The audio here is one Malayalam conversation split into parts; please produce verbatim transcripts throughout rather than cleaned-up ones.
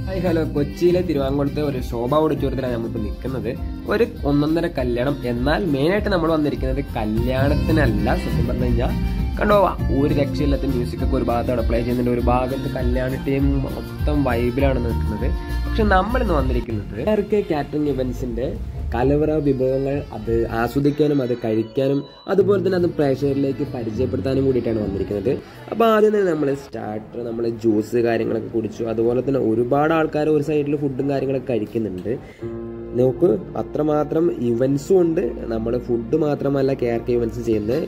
ഹായ് ഹലോ, കൊച്ചിയിലെ തിരുവാങ്കുളത്തെ ഒരു ശോഭ ഓഡിറ്റോറിയത്തിലാണ് നമ്മളിപ്പോൾ നിൽക്കുന്നത്. ഒരു ഒന്നൊന്നര കല്യാണം. എന്നാൽ മെയിനായിട്ട് നമ്മൾ വന്നിരിക്കുന്നത് കല്യാണത്തിനല്ല. സത്യം പറഞ്ഞു കഴിഞ്ഞാൽ കണ്ടോ, ഒരു രക്ഷയില്ലാത്ത മ്യൂസിക്കൊക്കെ ഒരു ഭാഗത്ത് അവിടെ പ്ലേ ചെയ്യുന്നുണ്ട്, ഒരു ഭാഗത്ത് കല്യാണ ടീം മൊത്തം വൈബിലാണ് നിൽക്കുന്നത്. പക്ഷെ നമ്മളിന്ന് വന്നിരിക്കുന്നത് ആർക്ക് കാറ്ററിംഗ് ഇവന്റ്സിന്റെ കലവറ വിഭവങ്ങൾ അത് ആസ്വദിക്കാനും അത് കഴിക്കാനും അതുപോലെ തന്നെ അത് പ്രേക്ഷകരിലേക്ക് പരിചയപ്പെടുത്താനും കൂടിയിട്ടാണ് വന്നിരിക്കുന്നത്. അപ്പോൾ ആദ്യം തന്നെ നമ്മൾ സ്റ്റാർട്ടർ, നമ്മൾ ജ്യൂസ് കാര്യങ്ങളൊക്കെ കുടിച്ചു. അതുപോലെ തന്നെ ഒരുപാട് ആൾക്കാർ ഒരു സൈഡിൽ ഫുഡും കാര്യങ്ങളൊക്കെ കഴിക്കുന്നുണ്ട്. നോക്ക്, അത്രമാത്രം ഇവൻസും ഉണ്ട്. നമ്മൾ ഫുഡ് മാത്രമല്ല കെ ആർ കെ ഇവൻസ് ചെയ്യുന്നത്.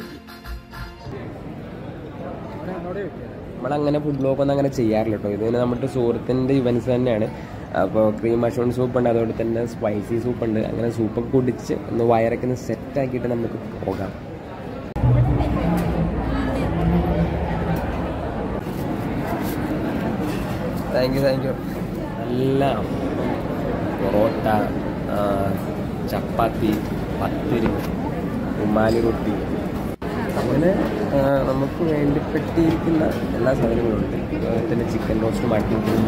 നമ്മളങ്ങനെ ഫുഡ് ബ്ലോഗൊന്നും അങ്ങനെ ചെയ്യാറില്ല കേട്ടോ. ഇത് നമ്മുടെ സുഹൃത്തിൻ്റെ ഇവൻസ് തന്നെയാണ്. അപ്പോൾ ക്രീം മഷ്റൂം സൂപ്പ് ഉണ്ട്, അതുപോലെ തന്നെ സ്പൈസി സൂപ്പ് ഉണ്ട്. അങ്ങനെ സൂപ്പൊക്കെ കുടിച്ച് ഒന്ന് വയറൊക്കെ ഒന്ന് സെറ്റാക്കിയിട്ട് നമുക്ക് പോകാം. Thank you thank you. നല്ല പൊറോട്ട, ചപ്പാത്തി, പത്തിരി, ഉമ്മാലി റൊട്ടി, അങ്ങനെ നമുക്ക് വേണ്ടിപ്പെട്ടിരിക്കുന്ന എല്ലാ സാധനങ്ങളും ഉണ്ട്. അതുപോലെ തന്നെ ചിക്കൻ റോസ്റ്റ്, മട്ടൻ കുറുമ,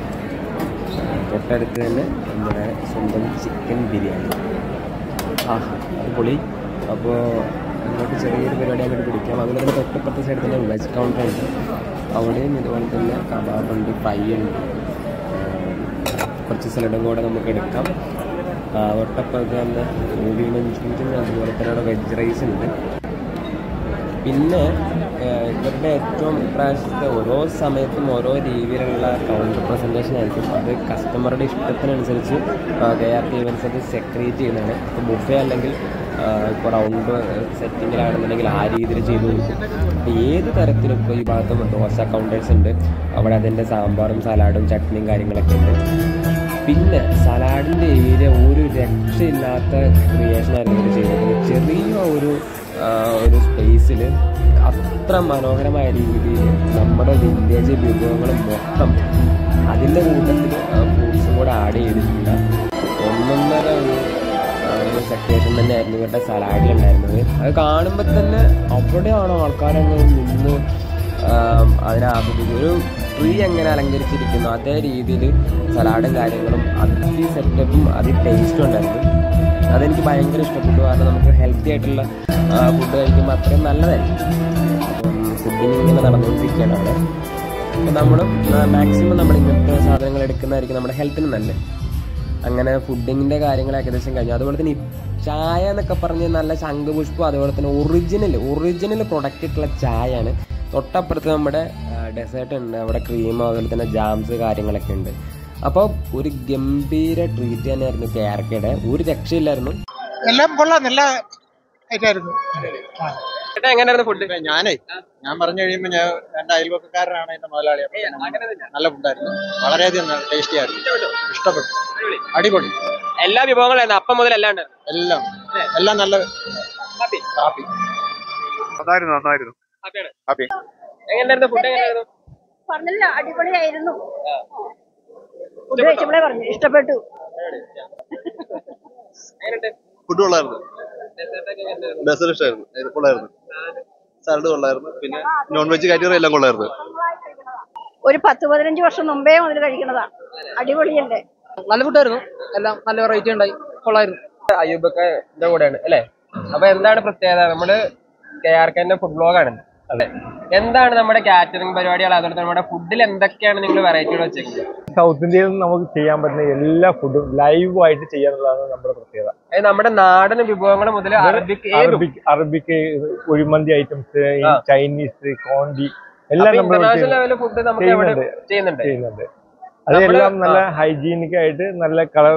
തൊട്ടടുത്ത് തന്നെ നമ്മുടെ സ്വന്തം ചിക്കൻ ബിരിയാണി. ആ അടിപൊളി. അപ്പോൾ അങ്ങോട്ട് ചെറിയൊരു പരിപാടി അങ്ങോട്ട് പിടിക്കാം. അതുപോലെ തന്നെ തൊട്ടപ്പുറത്തെ സൈഡിൽ തന്നെ വെജ് കൗണ്ടർ ഉണ്ട്. അവിടെയും ഇതുപോലെ തന്നെ കബാബുണ്ട്, ഫ്രൈ ഉണ്ട്, കുറച്ച് സലഡും കൂടെ നമുക്ക് എടുക്കാം. തൊട്ടപ്പുറത്ത് തന്നെ ഗോബി മഞ്ചൂരിയൻ, അതുപോലെ തന്നെ അവിടെ വെജ് റൈസ് ഉണ്ട്. പിന്നെ ഇവരുടെ ഏറ്റവും ഇപ്രാവശ്യത്തെ ഓരോ സമയത്തും ഓരോ രീതിയിലുള്ള കൗണ്ടർ പ്രസൻറ്റേഷൻ ആയിരിക്കും. അത് കസ്റ്റമറുടെ ഇഷ്ടത്തിനനുസരിച്ച് കെ ആർ കെ ഇവൻസ് അത് സെക്രിയേറ്റ് ചെയ്യുന്നതാണ്. ഇപ്പോൾ ബുഫേ അല്ലെങ്കിൽ ഇപ്പോൾ റൗണ്ട് സെറ്റിങ്ങിലാണെന്നുണ്ടെങ്കിൽ ആ രീതിയിൽ ചെയ്തു കൊടുക്കും. അപ്പോൾ ഏത് തരത്തിലും ഇപ്പോൾ ഈ ഭാഗത്തും ദോശ കൗണ്ടേഴ്സ് ഉണ്ട്. അവിടെ അതിൻ്റെ സാമ്പാറും സലാഡും ചട്നിയും കാര്യങ്ങളൊക്കെ ഉണ്ട്. പിന്നെ സലാഡിൻ്റെ ഏരിയ ഒരു രക്ഷയില്ലാത്ത ക്രിയേഷനായിരുന്നു ഇവർ ചെയ്തിട്ടുള്ളത്. ചെറിയ ഒരു ഒരു സ്പേസിൽ അത്ര മനോഹരമായ രീതിയിൽ നമ്മുടെ വില്ലേജ് വിഭവങ്ങളും മൊത്തം അതിൻ്റെ കൂട്ടത്തിൽ ഫ്രൂട്ട്സും കൂടെ ആഡ് ചെയ്തിട്ടുള്ള ഒന്നൊന്നര ഒരു സെക്രേഷൻ തന്നെയായിരുന്നു ഇവരുടെ സലാഡിലുണ്ടായിരുന്നത്. അത് കാണുമ്പോൾ തന്നെ അവിടെയാണോ ആൾക്കാരങ്ങ് നിന്ന് അതിനെ ആസ്വദിക്കും. ഒരു ട്രീ എങ്ങനെ അലങ്കരിച്ചിരിക്കുന്നു അതേ രീതിയിൽ സലാഡും കാര്യങ്ങളും അതിൻ്റെ സെറ്റപ്പും അതിൽ ടേസ്റ്റും ഉണ്ടായിരുന്നു. അതെനിക്ക് ഭയങ്കര ഇഷ്ടപ്പെട്ടു. കാരണം നമുക്ക് ഹെൽത്തി ആയിട്ടുള്ള ഫുഡ് കഴിക്കുമ്പോൾ അത്രയും നല്ലതായിരിക്കും. അപ്പം ഫുഡിങ് ഇങ്ങനെ നടന്നുകൊണ്ടിരിക്കുകയാണ് അവിടെ. അപ്പം നമ്മളും മാക്സിമം നമ്മൾ ഇങ്ങനത്തെ സാധനങ്ങൾ എടുക്കുന്നതായിരിക്കും നമ്മുടെ ഹെൽത്തിന് നല്ലത്. അങ്ങനെ ഫുഡിങ്ങിൻ്റെ കാര്യങ്ങൾ ഏകദേശം കഴിഞ്ഞു. അതുപോലെ തന്നെ ചായ എന്നൊക്കെ പറഞ്ഞ് നല്ല ശംഖുപുഷ്പം, അതുപോലെ തന്നെ ഒറിജിനൽ ഒറിജിനൽ പ്രൊഡക്റ്റ് ആയിട്ടുള്ള ചായയാണ്. തൊട്ടപ്പുറത്ത് നമ്മുടെ ഡെസേർട്ട് ഉണ്ട്, അവിടെ ക്രീം, അതുപോലെ തന്നെ ജാംസ് കാര്യങ്ങളൊക്കെ ഉണ്ട്. അപ്പോൾ ഒരു ഗംഭീര ട്രീറ്റ് തന്നെയായിരുന്നു കെ ആർ കെയുടെ. ഒരു രക്ഷയില്ലായിരുന്നു. എല്ലാം കൊള്ളാം, നല്ല ഐറ്റായിരുന്നു. എങ്ങനെയായിരുന്നു ഫുഡ്? ഞാനേ ഞാൻ പറഞ്ഞു കഴിയുമ്പോൾ ഞാൻ എന്റെ അയൽവക്കാരനാണ് എന്റെ മുതലാളി. നല്ല ഫുഡായിരുന്നു, വളരെയധികം ടേസ്റ്റി ആയിരുന്നു, ഇഷ്ടപ്പെട്ടു, അടിപൊളി. എല്ലാ വിഭവങ്ങളും അപ്പം മുതൽ എല്ലാം എല്ലാം എല്ലാം നല്ല ഹാപ്പി. നന്നായിരുന്നു നന്നായിരുന്നു ഹാപ്പി. എങ്ങനെയായിരുന്നു ഫുഡ്? എങ്ങനെയായിരുന്നു? പറഞ്ഞില്ല, അടിപൊളിയായിരുന്നു. ഫുഡ് കഴിച്ചപ്പോഴേ പറഞ്ഞു ഇഷ്ടപ്പെട്ടു. ഫുഡ് കൊള്ളായിരുന്നു, ഡെസേർട്ട് ഇഷ്ടമായിരുന്നു, കൊള്ളായിരുന്നു, സാലഡ് കൊള്ളായിരുന്നു, പിന്നെ നോൺ വെജ് കാറ്റഗറി എല്ലാം കൊള്ളായിരുന്നു. ഒരു പത്ത് പതിനഞ്ച് വർഷം മുമ്പേ മുതൽ കഴിക്കണതാ. അടിപൊളിയല്ലേ? നല്ല ഫുഡായിരുന്നു, എല്ലാം നല്ല വെറൈറ്റി ഉണ്ടായി, കൊള്ളായിരുന്നു. അയ്യൂബൊക്കെ കൂടെയാണ് അല്ലേ? അപ്പൊ എന്താണ് പ്രത്യേകത? നമ്മള് കെ ആർ കെന്റെ ഫുഡ് ബ്ലോഗാണ് അല്ലേ? എന്താണ് നമ്മുടെ കാറ്ററിംഗ് പരിപാടികൾ, അതുപോലെ നമ്മുടെ ഫുഡിൽ എന്തൊക്കെയാണ് നിങ്ങൾ വെറൈറ്റികൾ വെച്ചേക്കുന്നത്? സൗത്ത് ഇന്ത്യയിൽ നമുക്ക് ചെയ്യാൻ പറ്റുന്ന എല്ലാ ഫുഡും ലൈവ് ആയിട്ട് ചെയ്യാനുള്ളതാണ് നമ്മുടെ പ്രത്യേകത. നമ്മുടെ നാടൻ വിഭവങ്ങൾ മുതൽ Arabic Arabic Arabic kuzhimanthi items, Chinese, കോണ്ടി എല്ലാം നമ്മൾ ചെയ്യുന്നുണ്ട് ചെയ്യുന്നുണ്ട് അതെല്ലാം നല്ല ഹൈജീനിക് ആയിട്ട് നല്ല കളർ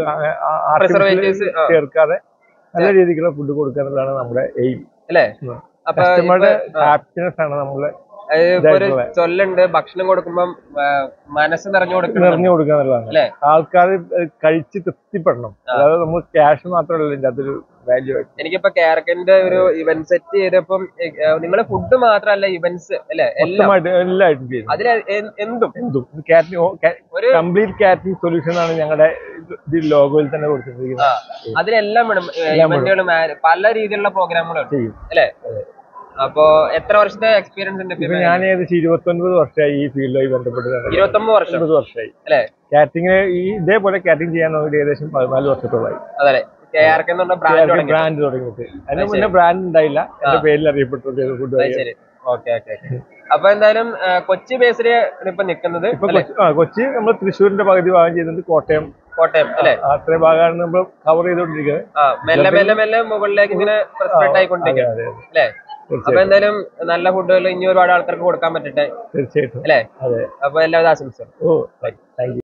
ചേർക്കാതെ നല്ല രീതിക്കുള്ള ഫുഡ് കൊടുക്കാനുള്ളതാണ് നമ്മുടെ എയിം അല്ലേ? കസ്റ്റമറുടെ ഹാപ്പിനെസ് ആണ് നമ്മളെ ചൊല്ലുണ്ട്. ഭക്ഷണം കൊടുക്കുമ്പോൾ മനസ്സ് നിറഞ്ഞു കൊടുക്കണം, നിറഞ്ഞു കൊടുക്കാന്നുള്ളതാണ്. ആൾക്കാർ കഴിച്ച് തൃപ്തിപ്പെടണം. അതായത് നമ്മൾ ക്യാഷ് മാത്രമല്ല ഇതിന്റെ അതൊരു വാല്യൂ ആയിട്ട്. എനിക്കിപ്പോ കെ ആർ കെന്റെ ഒരു ഇവന്റ് സെറ്റ് ചെയ്തപ്പം നിങ്ങള് ഫുഡ് മാത്രമല്ല ഇവന്റ്സ് അല്ലെ എല്ലാമായിട്ട് എല്ലായിട്ടും ചെയ്യും. അതിൽ എന്തും എന്തും കാറ്ററിംഗ് കംപ്ലീറ്റ് കാറ്ററിംഗ് സൊല്യൂഷൻ ആണ് ഞങ്ങളുടെ ലോഗോയിൽ തന്നെ കൊടുത്തിരിക്കുന്നത്. അതിലെല്ലാം വേണം ഇവന്റുകളും പല രീതിയിലുള്ള പ്രോഗ്രാമുകളും ചെയ്യും അല്ലെ? അപ്പൊ എത്ര വർഷത്തെ എക്സ്പീരിയൻസ് ഉണ്ട് ഇപ്പൊ ഞാൻ ഏകദേശം ഇരുപത്തി ഒൻപത് വർഷമായി ഈ ഫീൽഡുമായി ബന്ധപ്പെട്ട് ഇരുപത്തൊമ്പത് വർഷം ഇരുപത് വർഷമായി അല്ലെ? കാറ്ററിംഗ് ഈ ഇതേപോലെ കാറ്ററിംഗ് ചെയ്യാൻ നോക്കിയിട്ട് ഏകദേശം പതിനാല് വർഷത്തോളമായി. അതെ, കെ ആർ കെ എന്നുള്ള ബ്രാൻഡ് ബ്രാൻഡ് തുടങ്ങിയിട്ട് അതിന് മുന്നേ ബ്രാൻഡ് ഉണ്ടായില്ല, എന്റെ പേരിൽ അറിയപ്പെട്ടു ഫുഡ്. ശരി, ഓക്കെ ഓക്കെ. അപ്പൊ എന്തായാലും കൊച്ചി ബേസില് ഇപ്പൊ നിൽക്കുന്നത്. ഇപ്പൊ കൊച്ചി നമ്മൾ തൃശ്ശൂരിന്റെ പകുതി ഭാഗം ചെയ്തിട്ടുണ്ട്, കോട്ടയം കോട്ടയം അല്ലെ? അത്രയും ഭാഗമാണ് നമ്മൾ കവർ ചെയ്തോണ്ടിരിക്കുന്നത്. മെല്ലെ മെല്ലെ മെല്ലെ മുകളിലേക്ക് ഇങ്ങനെ സ്പ്രെഡ് ആയിക്കൊണ്ടിരിക്കുന്നത് അല്ലെ? അപ്പൊ എന്തായാലും നല്ല ഫുഡുകൾ ഇനി ഒരുപാട് ആൾക്കാർക്ക് കൊടുക്കാൻ പറ്റട്ടെ. തീർച്ചയായിട്ടും അല്ലെ? അതെ. അപ്പൊ എല്ലാവിധ ആശംസകളും. ഓ താങ്ക് യു.